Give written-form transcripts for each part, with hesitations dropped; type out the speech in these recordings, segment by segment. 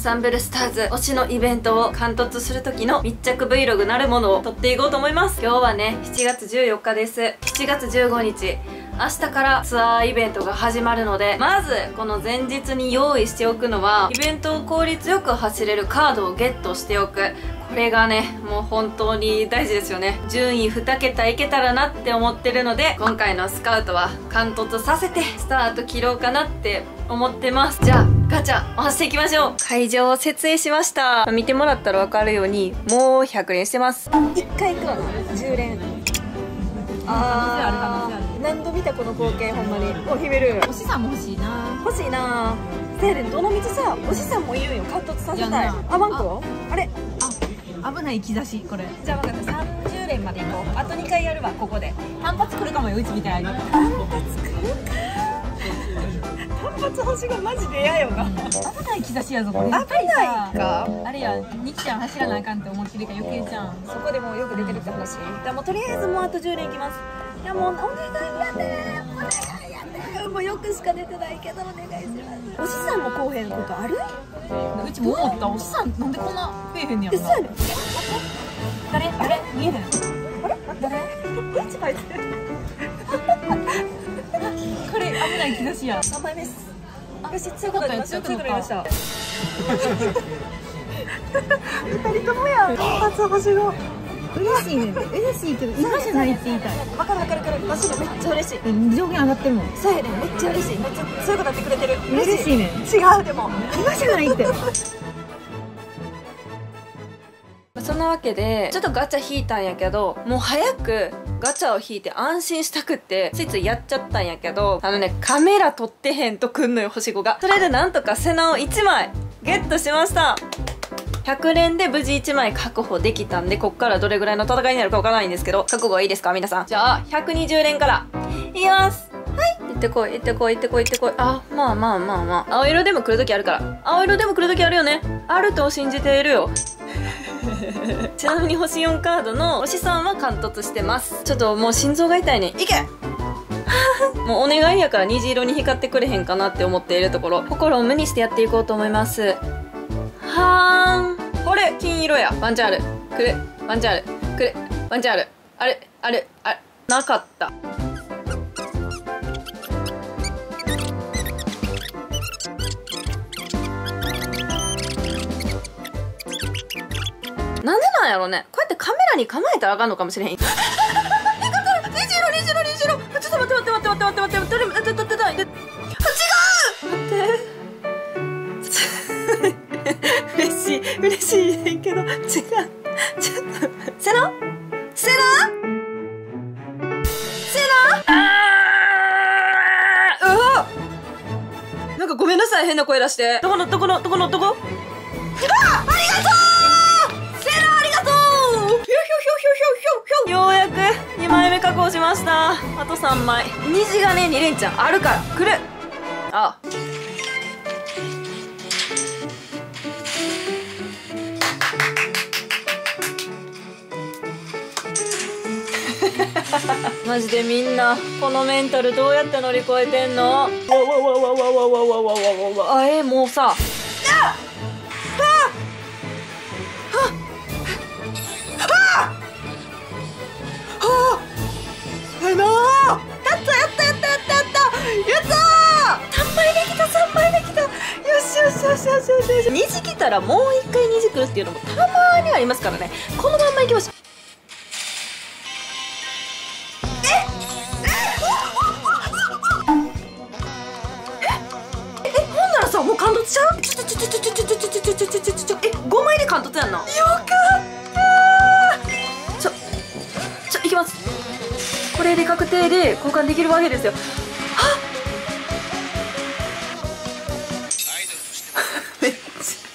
サンブルスターズ推しのイベントを完突する時の密着 Vlog なるものを撮っていこうと思います。今日はね、7月14日です。7月15日。明日からツアーイベントが始まるので、まずこの前日に用意しておくのは、イベントを効率よく走れるカードをゲットしておく。これがね、もう本当に大事ですよね。順位2桁いけたらなって思ってるので、今回のスカウトは完突させてスタート切ろうかなって思ってます。じゃあガチャ回していきましょう。会場を設営しました。見てもらったら分かるようにもう100連してます。1回行くわな、10連。何度見たこの光景、ほんまに。お、秘める。 おしさんも欲しいな。 欲しいな。せやで、どの道さ、おしさんもいるんよ。完突させたい。あ、ワンコあれ、 危ない兆し、これ。 じゃあ分かった、30連まで行こう。あと2回やるわ、ここで。 単発来るかもよ、うちみたいに。 単発来るか。単発星がマジで嫌よな。 危ない兆しやぞ、これ。 危ないか。 あれや、日ちゃん走らなあかんって思ってるから余計じゃん。 そこでもうよく出てるって話。じゃあもうとりあえずもうあと10連いきます。いやもうお願いやで、お願いやで。もうよくしか出てないけどお願いします。おしさんもこうへんことある？ うちも思った。おしさんなんでこんな増えへんねやろな。誰見えへん。 あれ誰？うち書いてる。 これ危ない兆しや。 3枚目です。よし、強くなりました。強くなりました。2人ともやん。単発星が嬉しいね。嬉しいけど今じゃないって言いたい。 わかる。私もめっちゃ嬉しい。 上限上がってるもん。 そうやね、めっちゃ嬉しい。めっちゃ強くなってくれてる。 嬉しいね。 違う、でも今じゃないって。 そんなわけでちょっとガチャ引いたんやけど、もう早くガチャを引いて安心したくってついついやっちゃったんやけど、カメラ撮ってへんとくんのよ、星5が。それでなんとか背中を1枚ゲットしました。100連で無事1枚確保できたんで、こっからどれぐらいの戦いになるかわからないんですけど、覚悟はいいですか皆さん。じゃあ120連からいきます。はい、行ってこい行ってこい行ってこい行ってこい。あ、まあ青色でも来るときあるから。青色でも来るときあるよね。あると信じているよ。ちなみに星4カードの星3は完突してます。ちょっともう心臓が痛いね。いけもうお願いやから虹色に光ってくれへんかなって思っているところ、心を無にしてやっていこうと思います。はーん、これ金色や。ワンチャンある。くれワンチャンある。くれワンチャンある。あれなかった。なんでなんやろね。こうやってカメラに構えたらあかんのかもしれへん。虹色。ちょっと待って。嬉しいねんけど違う。ちょっとセナなんかごめんなさい、変な声出して。どこありがとうセナ、ありがとう。ようやく2枚目確保しました。あと3枚。虹がね、2連チャンあるから来る。あマジでみんなこのメンタルどうやって乗り越えてんの？もうさ、3枚できた。よし。虹来たらもう1回虹来るっていうのもたまにありますからね。このまんまいきましょう。ほんならさ、もう完突しちゃう？5枚で完突やんな。よかったー。いきます。これで確定で交換できるわけですよ。めっちゃ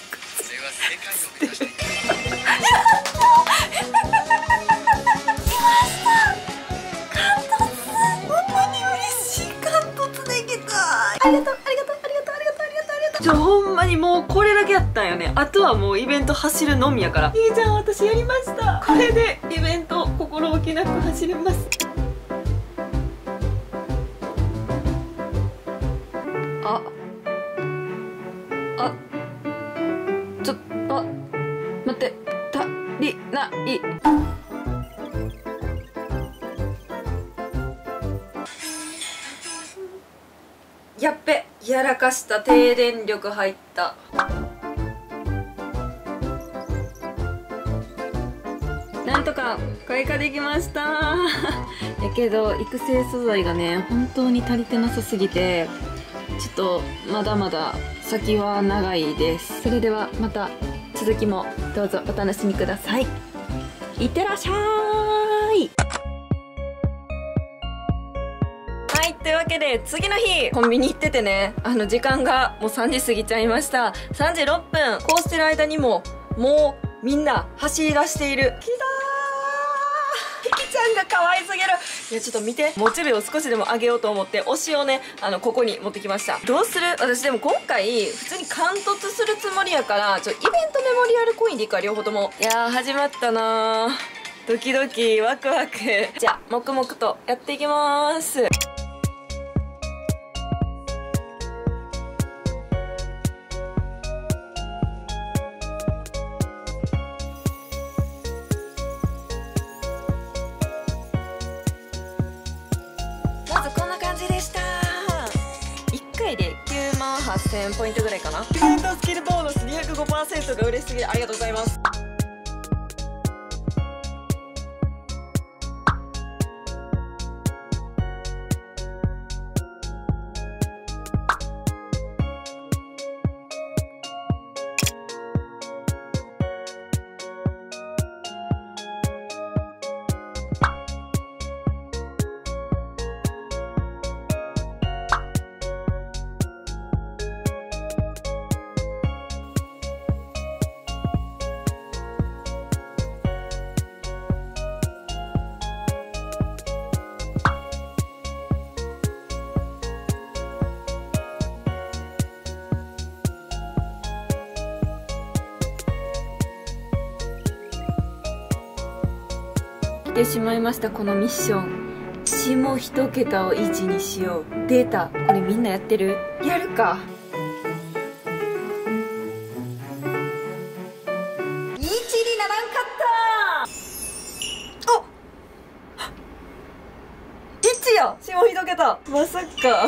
ほんまにもうこれだけやったんよね。あとはもうイベント走るのみやから。いいじゃん、私やりました。これでイベント心置きなく走れます。 やっべ、やらかした。停電力入った。なんとか開花できましたやけど育成素材がね本当に足りてなさすぎて、ちょっとまだまだ先は長いです。それではまた続きもどうぞお楽しみください。いってらっしゃい。はい、というわけで次の日コンビニ行っててね、時間がもう3時過ぎちゃいました。3時6分。こうしてる間にももうみんな走り出している。来たー、ひきちゃんが可愛すぎる。いやちょっと見て、モチベを少しでも上げようと思って推しをねここに持ってきました。どうする？私でも今回普通に貫突するつもりやから、イベントメモリアルコインでいいか、両方とも。いやー始まったなー、ドキドキワクワク。じゃあ黙々とやっていきまーす。まずこんな感じでした。1回で9万8000ポイントぐらいかな。イベントスキルボーナス 205% が嬉しすぎる。ありがとうございます。来てしまいました。このミッション、下一桁を1にしよう。出た。これみんなやってる？やるか。1にならんかった。お、1や。下一桁。まさか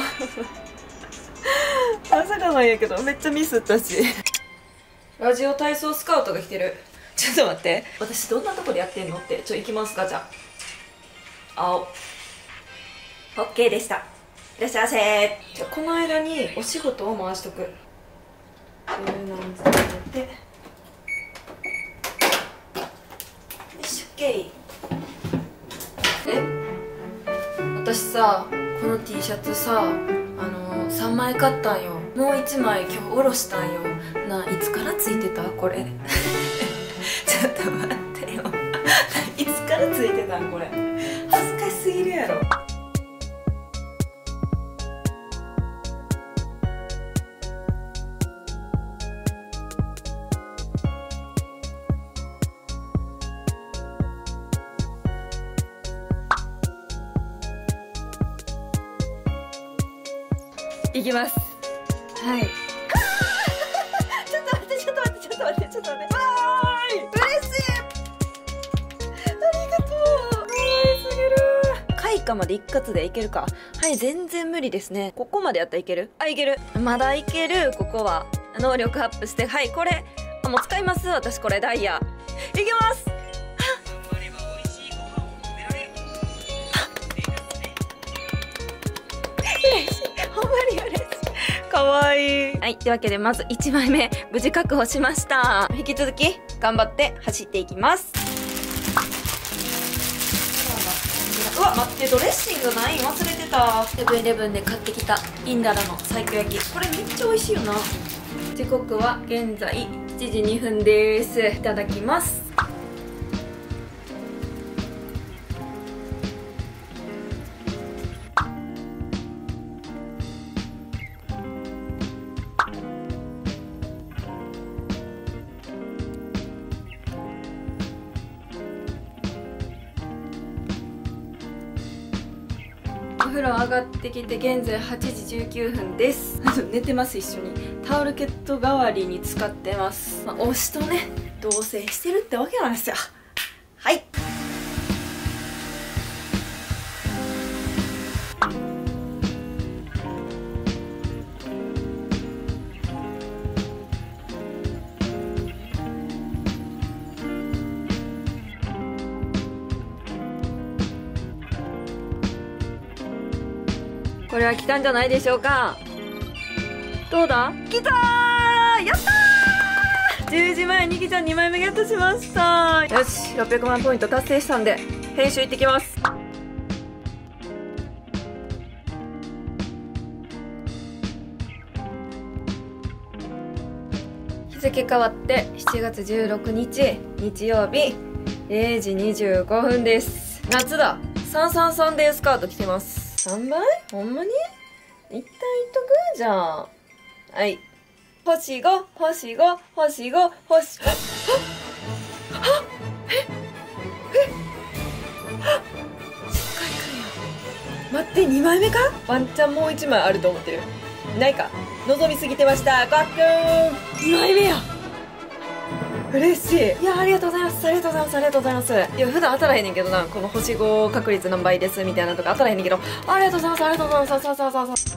まさかなんやけど、めっちゃミスったしラジオ体操スカウトが来てる。ちょっと待って、私どんなとこでやってんのって。行きますか。じゃあ青 OK でした。いらっしゃいませ。じゃあこの間にお仕事を回しとく。柔軟剤入れて、よし OK。 私さ、この T シャツさ3枚買ったんよ。もう1枚今日下ろしたんよな。いつからついてたこれちょっと待ってよいつからついてたんこれ。恥ずかしすぎるやろ。いきます。はいちょっと待って、ちょっと待って、ちょっと待って、ちょっと待って。嬉しい。ありがとう。可愛すぎる。開花まで一括でいけるか。はい、全然無理ですね。ここまでやったらいける？あ、いける。まだいける。ここは能力アップして、はい、これもう使います。私これダイヤいきます。嬉しい。ほんまに嬉しい。かわいい。はい、というわけでまず1枚目無事確保しました。引き続き頑張って走っていきます。うわ、待って、ドレッシングない？忘れてた。セブンイレブンで買ってきたインダラの西京焼き、これめっちゃ美味しいよな。時刻は現在7時2分です。いただきます。お風呂上がってきて現在8時19分です。寝てます。一緒にタオルケット代わりに使ってます。推しとね同棲してるってわけなんですよ。はい、 これは来たんじゃないでしょうか。どうだ？来たー、やったー。10時前にきちゃん2枚目ゲットしました。よし、600万ポイント達成したんで編集行ってきます。日付変わって7月16日日曜日0時25分です。夏だ。333デースカート来てます。3倍？ほんまに？一旦いっとく？じゃあ。はい。星5、星5、星5、星5。待って、2枚目か？ワンチャンもう1枚あると思ってる。ないか。望みすぎてました。かっくーん。2枚目や。嬉しい。いや、ありがとうございます。ありがとうございます。ありがとうございます。いや、普段当たらへんねんけどな。この星5確率何倍ですみたいなのとか当たらへんねんけど。ありがとうございます。ありがとうございます。そうそうそうそう。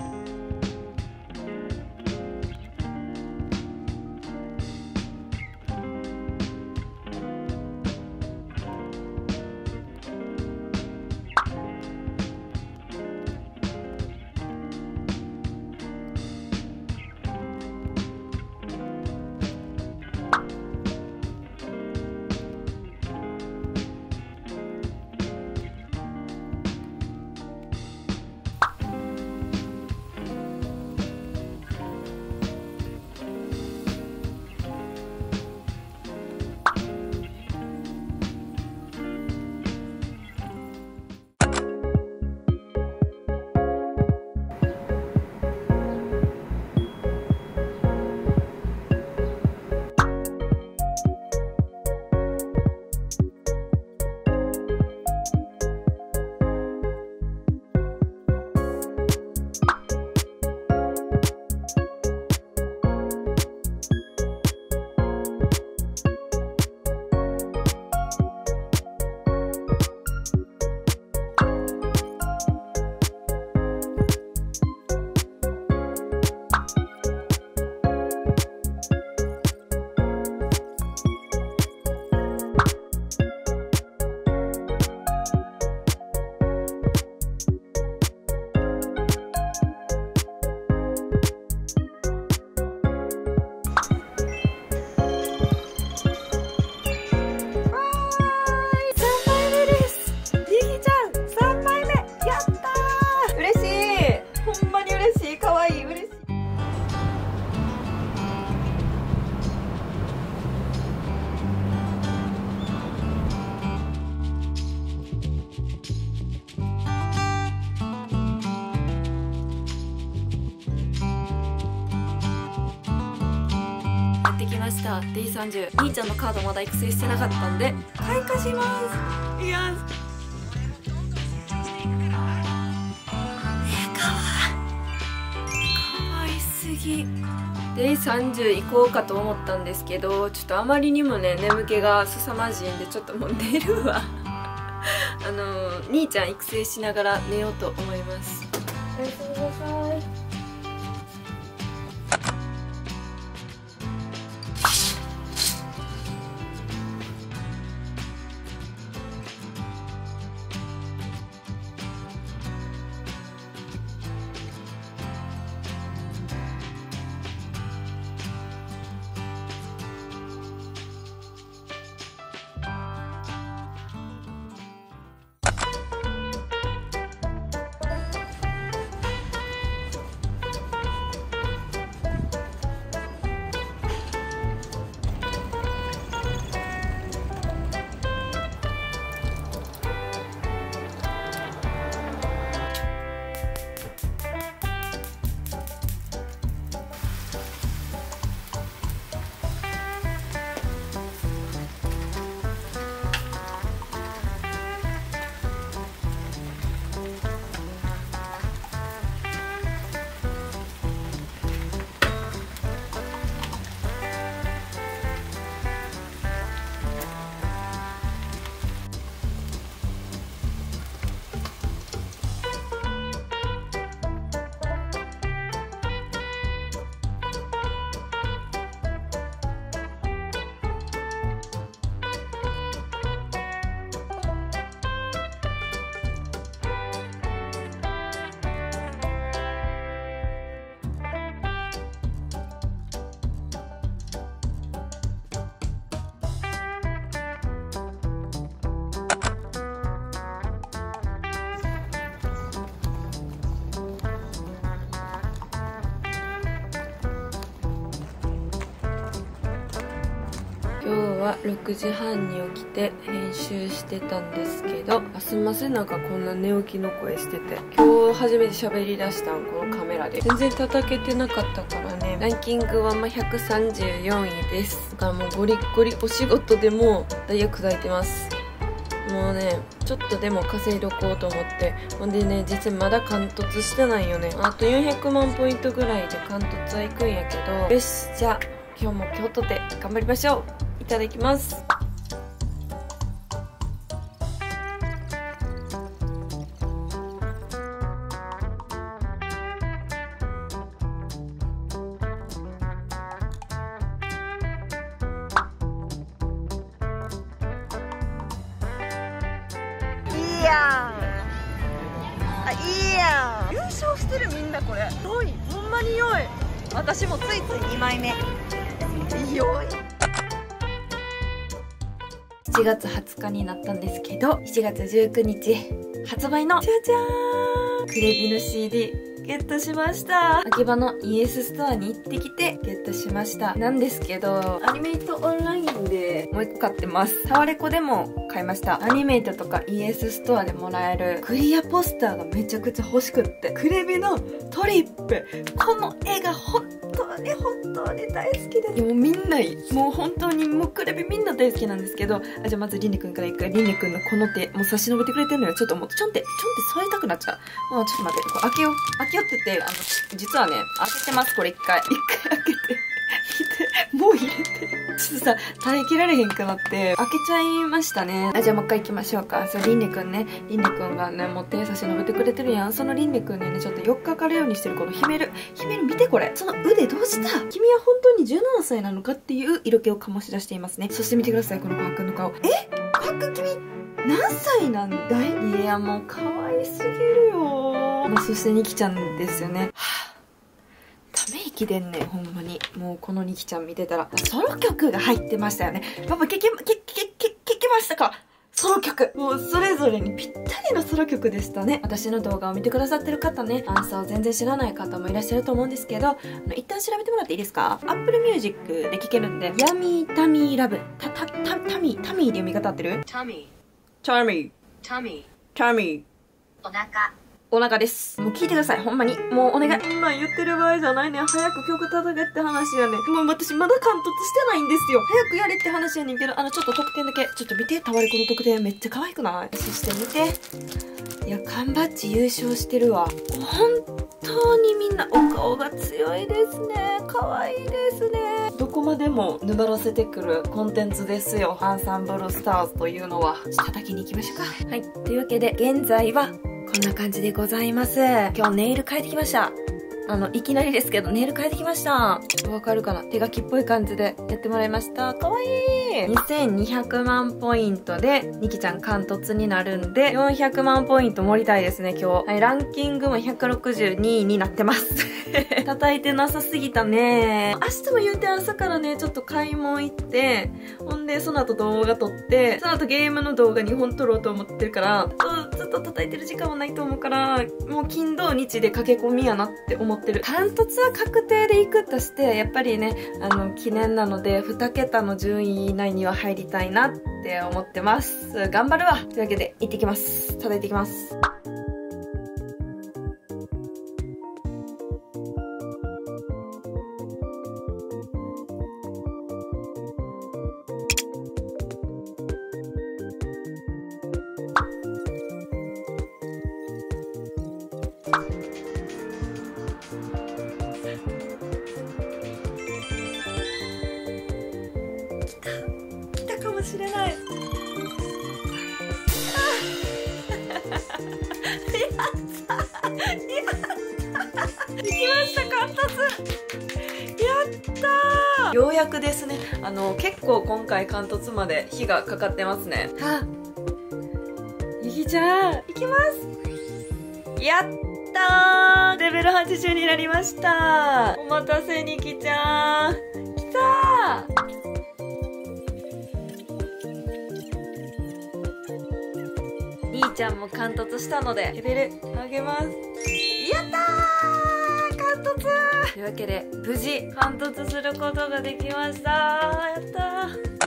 ました。 D30 兄ちゃんのカードまだ育成してなかったんで開花します。いやかわいすぎ。 D30 行こうかと思ったんですけど、ちょっとあまりにもね眠気が凄まじいんでちょっともう寝るわ兄ちゃん育成しながら寝ようと思います。おやすみなさい。 今日は6時半に起きて編集してたんですけど、すんません、なんかこんな寝起きの声してて、今日初めて喋り出したんこのカメラで。全然叩けてなかったからね。ランキングは134位です。だからもうゴリッゴリお仕事でも大学砕いてます。もうね、ちょっとでも稼いどこうと思って。ほんでね、実はまだ貫突してないよね。あと400万ポイントぐらいで貫突は行くんやけど、よし、じゃあ今日も京都で頑張りましょう。いただきます。 いいやん。あ、いいやん。優勝してるみんなこれ。良い。ほんまに良い。私もついつい2枚目。良い。 7月20日になったんですけど、7月19日発売のじゃじゃーん、クレビの CDゲットしました。秋葉の ES ストアに行ってきてゲットしました。なんですけど、アニメイトオンラインでもう一個買ってます。タワレコでも買いました。アニメイトとか ES ストアでもらえるクリアポスターがめちゃくちゃ欲しくって、クレビのトリップ、この絵が本当に大好きです。もうみんな、もう本当にもうクレビみんな大好きなんですけど、じゃあまずリンネくんから一回。リンネくんのこの手、もう差し伸べてくれてるのよ。ちょっともうちょんって添えたくなっちゃう。もうちょっと待って、これ開けよって言って、実はね、開けてます。これ一回開けて。見て、もう入れて。ちょっとさ、耐えきられへんくなって、開けちゃいましたね。じゃあもう一回行きましょうか。そう、リンネくんね。リンネくんがね、もう手差し伸べてくれてるやん。そのリンネくんにね、ちょっと4日かかるようにしてるこのヒメル見てこれ。その腕どうした？君は本当に17歳なのかっていう色気を醸し出していますね。そして見てください、このコハくんの顔。コハくん君、何歳なんだい？いや、もう可愛すぎるよ。そしてニキちゃんですよね。ため息出んねん、ほんまに。もうこのニキちゃん見てたら、ソロ曲が入ってましたよね。パパ、聞きましたか？ソロ曲。もうそれぞれにぴったりのソロ曲でしたね。私の動画を見てくださってる方ね、アンサーを全然知らない方もいらっしゃると思うんですけど、一旦調べてもらっていいですか？ Apple Music で聴けるんで、ヤミータミーラブ。タミーで読み方合ってる？タミー。お腹です。もう聞いてください、ほんまに。もうお願い。今言ってる場合じゃないねん。早く曲叩けって話やねん。もう私まだ貫突してないんですよ。早くやれって話やねんけど、ちょっと得点だけ。ちょっと見て、タワレコの得点めっちゃ可愛くない？そして見て。いや、缶バッジ優勝してるわ。本当にみんなお顔が強いですね。可愛いですね。どこまでもぬばらせてくるコンテンツですよ。アンサンブルスターズというのは。叩きに行きましょうか。はい。というわけで、現在は、こんな感じでございます。今日ネイル変えてきました。いきなりですけど、ネイル変えてきました。わかるかな？手書きっぽい感じでやってもらいました。かわいい！ 2200 万ポイントで、ニキちゃん貫突になるんで、400万ポイント盛りたいですね、今日。はい、ランキングも162位になってます。叩いてなさすぎたね。明日も言うて朝からね、ちょっと買い物行って、ほんで、その後動画撮って、その後ゲームの動画2本撮ろうと思ってるから、ずっと叩いてる時間もないと思うから、もう金土日で駆け込みやなって思ってる。貫突は確定で行くとして、やっぱりね、記念なので、2桁の順位以内には入りたいなって思ってます。頑張るわ。というわけで、行ってきます。叩いてきます。来たかもしれない。行きました、貫突。やったー。ようやくですね。結構今回貫突まで日がかかってますね。ゆきちゃん、行きます。やったー。レベル80になりました。お待たせ、にきちゃん。来たー。兄ちゃんも貫突したのでレベル上げます。やったー、貫突というわけで無事貫突することができました。やったー。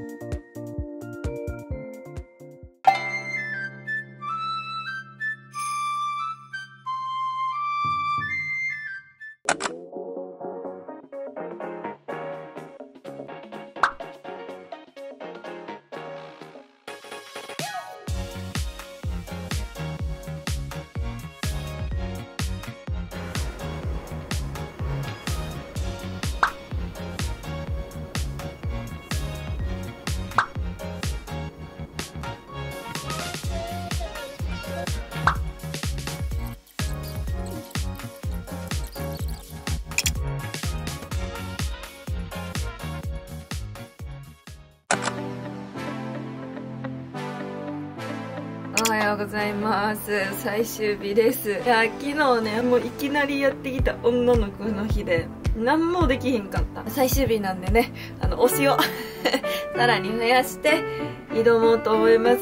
おはようございます。最終日です。いや、昨日ね、もういきなりやってきた女の子の日で何もできひんかった。最終日なんでね、推しをさらに増やして挑もうと思います。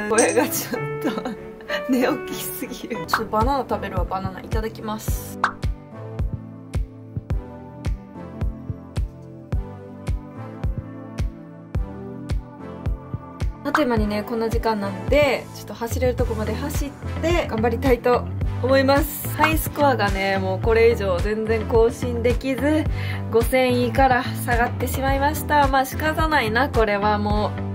声がちょっと寝起きすぎる。ちょっとバナナ食べるわ。バナナいただきます。あっという間にね、こんな時間なのでちょっと走れるとこまで走って頑張りたいと思います。ハイスコアがね、もうこれ以上全然更新できず5000位から下がってしまいました。まあ仕方ないな、これはもう。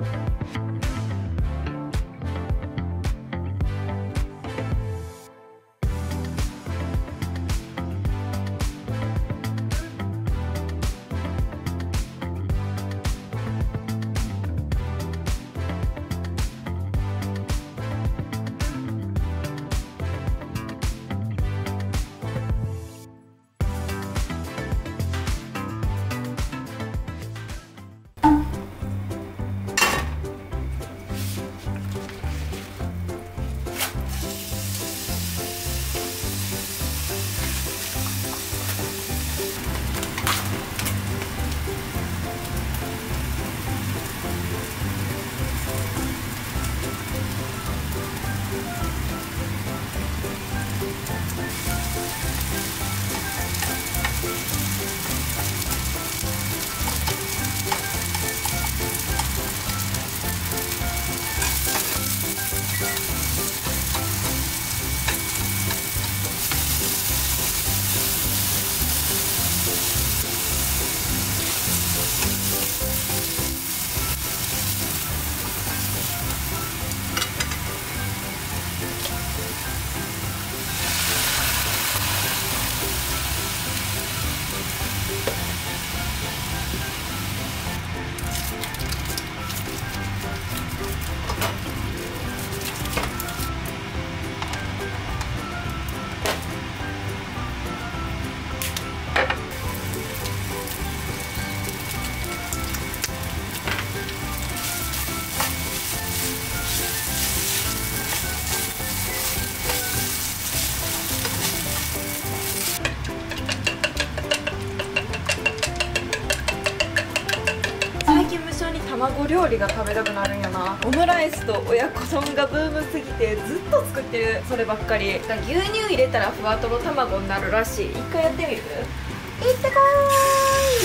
卵料理が食べたくなるんやな。オムライスと親子丼がブームすぎてずっと作ってる。そればっかり。牛乳入れたらふわとろ卵になるらしい。一回やってみる？行ってこーい。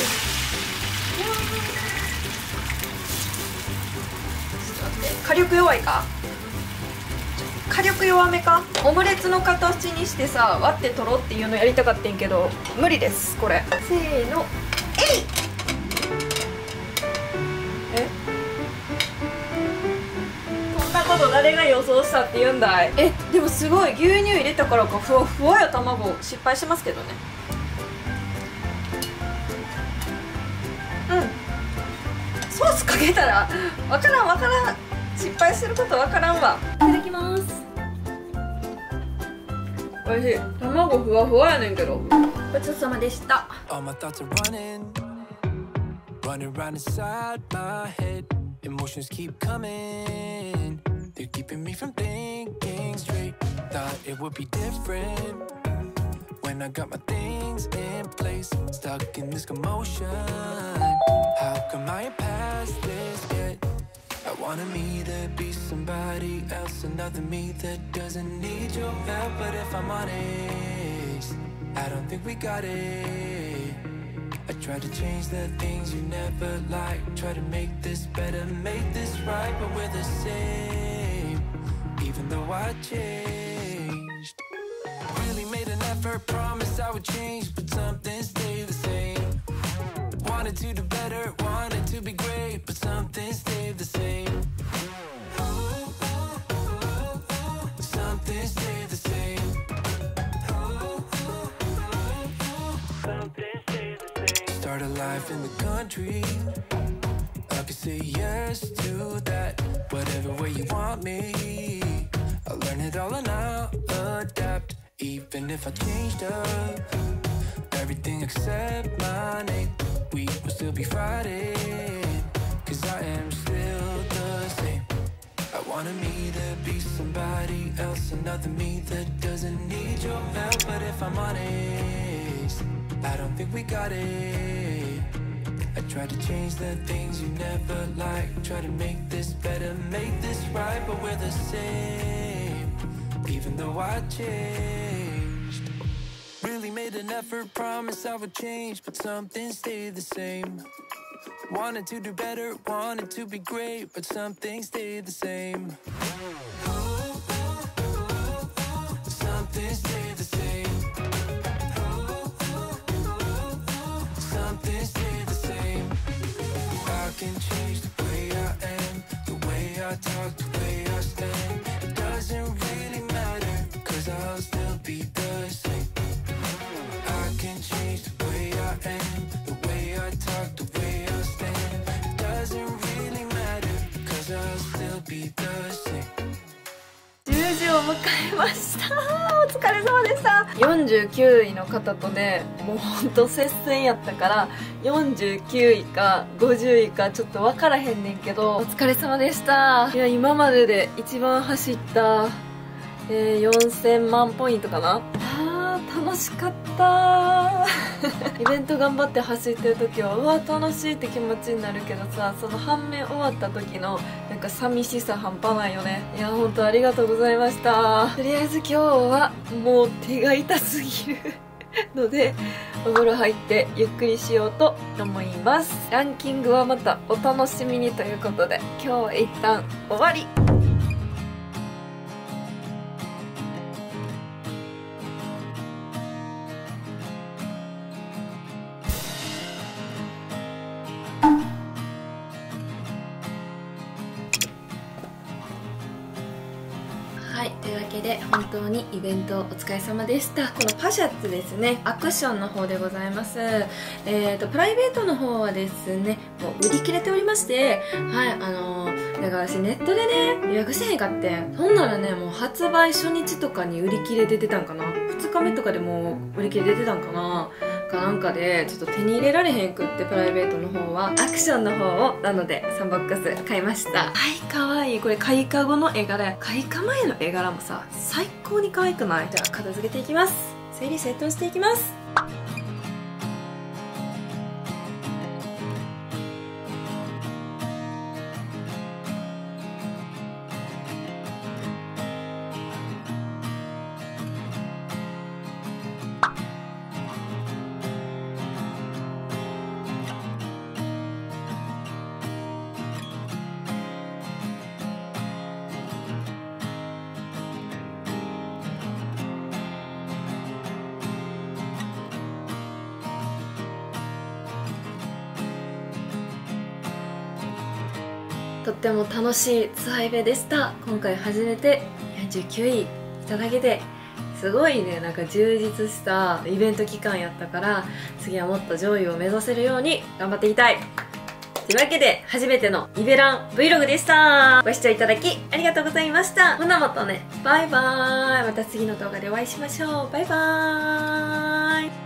ちょっと待って、火力弱いか？火力弱めか？オムレツの形にしてさ、割って取ろうっていうのやりたかったんけど無理です、これ。せーの、えい！そんなこと誰が予想したって言うんだい。でもすごい、牛乳入れたからかふわふわや。卵失敗してますけどね。ソースかけたらわからんわからん。失敗することわからんわ。いただきます。おいしい。卵ふわふわやねんけど。ごちそうさまでした。Running round inside my head, emotions keep coming. They're keeping me from thinking straight. Thought it would be different when I got my things in place. Stuck in this commotion. How come I ain't past this yet? I wanted me to be somebody else, another me that doesn't need your help. But if I'm honest, I don't think we got it. I try to change the things you never liked. Try to make this better, make this right, but we're the same, even though I changed. Really made an effort, promised I would change, but something stayed the same. Wanted to do better, wanted to be great, but something stayed the same. Something stayed the same. Something stayed the same. Start a life in the country, I could say yes to that. Whatever way you want me, I'll learn it all and I'll adapt. Even if I changed up everything except my name, we will still be Friday, 'cause I am still the same. I wanted me to be somebody else, another me that doesn't need your help. But if I'm honest, I don't think we got it. I tried to change the things you never liked. Try to make this better, make this right, but we're the same, even though I changed. Really made an effort, promised I would change, but something stayed the same. Wanted to do better, wanted to be great, but something stayed the same. Something stayed the same. Something stayed the same. I can change the way I am, the way I talk, the way I stand. It doesn't really matter, 'cause I'll still be the same. I can change the way I am, the way I talk, the way I stand. It doesn't really matter, 'cause I'll still be the same. 10時を迎えました。お疲れ様でした。49位の方とね、もうほんと接戦やったから49位か50位かちょっと分からへんねんけど、お疲れ様でした。いや、今までで一番走った、4000万ポイントかな。楽しかったイベント頑張って走ってる時はうわ楽しいって気持ちになるけどさ、その反面終わった時のなんか寂しさ半端ないよね。いや本当ありがとうございました。とりあえず今日はもう手が痛すぎるのでお風呂入ってゆっくりしようと思います。ランキングはまたお楽しみにということで今日は一旦終わり。はい、というわけで本当にイベントお疲れ様でした。このパシャツですね、アクションの方でございます。プライベートの方はですね、もう売り切れておりまして、はい、だから私ネットでね、予約せへんかって、ほんならね、もう発売初日とかに売り切れ出てたんかな、2日目とかでもう売り切れ出てたんかな、かなんかでちょっと手に入れられへんくって、プライベートの方はアクションの方をなので3ボックス買いました。はい、かわいい。これ開花後の絵柄や開花前の絵柄もさ最高に可愛くない？じゃあ片付けていきます。整理整頓していきます。とっても楽しいツアーイベでした。今回初めて49位いただけてすごいね、なんか充実したイベント期間やったから、次はもっと上位を目指せるように頑張っていきたい。というわけで初めてのイベラン Vlog でした。ご視聴いただきありがとうございました。ほなまたね、バイバーイ。また次の動画でお会いしましょう。バイバーイ。